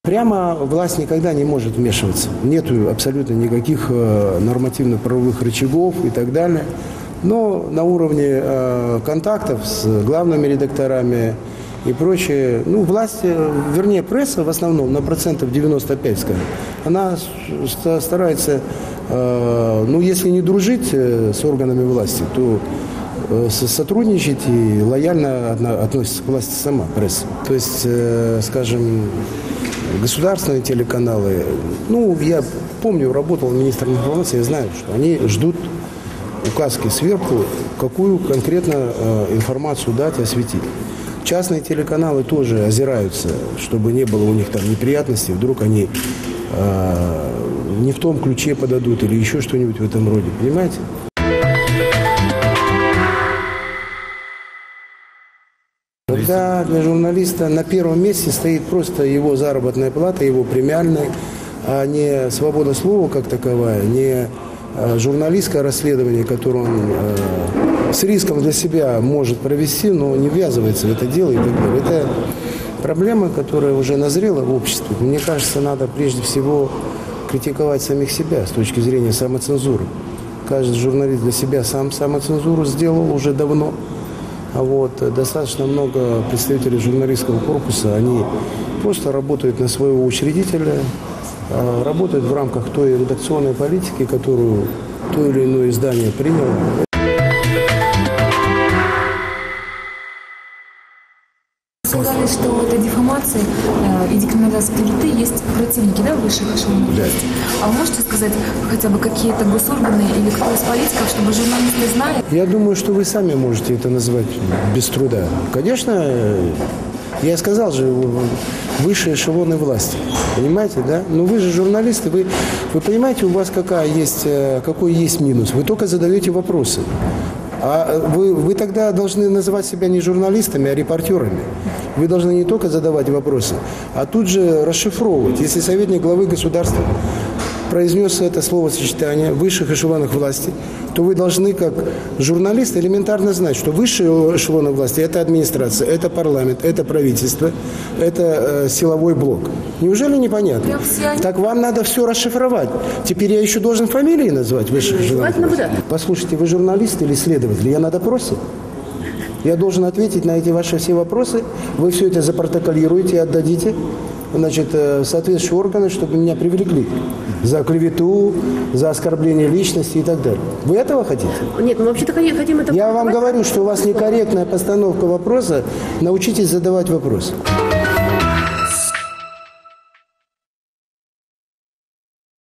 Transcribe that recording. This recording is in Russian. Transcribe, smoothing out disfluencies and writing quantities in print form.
Прямо власть никогда не может вмешиваться. Нет абсолютно никаких нормативно-правовых рычагов и так далее. Но на уровне контактов с главными редакторами и прочее, ну, власть, вернее, пресса в основном на процентов 95, скажем, она старается, ну, если не дружить с органами власти, то сотрудничать и лояльно относится к власти сама пресса. То есть, скажем, государственные телеканалы, ну, я помню, работал министром информации, я знаю, что они ждут указки сверху, какую конкретно информацию дать и осветить. Частные телеканалы тоже озираются, чтобы не было у них там неприятностей, вдруг они не в том ключе подадут или еще что-нибудь в этом роде, понимаете? Когда для журналиста на первом месте стоит просто его заработная плата, его премиальная, а не свобода слова как таковая, не журналистское расследование, которое он с риском для себя может провести, но не ввязывается в это дело и так далее. Это проблема, которая уже назрела в обществе. Мне кажется, надо прежде всего критиковать самих себя с точки зрения самоцензуры. Каждый журналист для себя сам самоцензуру сделал уже давно. А вот достаточно много представителей журналистского корпуса, они просто работают на своего учредителя, работают в рамках той редакционной политики, которую то или иное издание приняло. Сказали, что у этой дефамации и декриминализации клеветы есть противники, да, высших эшелонов власти. А вы можете сказать хотя бы какие-то госорганы или кто из политиков, чтобы журналисты знали? Я думаю, что вы сами можете это назвать без труда. Конечно, я сказал же, высшие эшелоны власти. Понимаете, да? Но вы же журналисты, вы понимаете, у вас какой есть минус? Вы только задаете вопросы. А вы тогда должны называть себя не журналистами, а репортерами. Вы должны не только задавать вопросы, а тут же расшифровывать. Если советник главы государства произнес это словосочетание в высших эшелонах власти, то вы должны, как журналист, элементарно знать, что высшие эшелоны власти – это администрация, это парламент, это правительство, это силовой блок. Неужели непонятно? Так вам надо все расшифровать. Теперь я еще должен фамилии назвать высших эшелонов власти. Послушайте, вы журналист или следователь? Я на допросе? Я должен ответить на эти ваши все вопросы. Вы все это запротоколируете и отдадите, значит, соответствующие органы, чтобы меня привлекли за клевету, за оскорбление личности и так далее. Вы этого хотите? Нет, мы вообще-то хотим это... Я вам говорю, что у вас некорректная постановка вопроса. Научитесь задавать вопросы.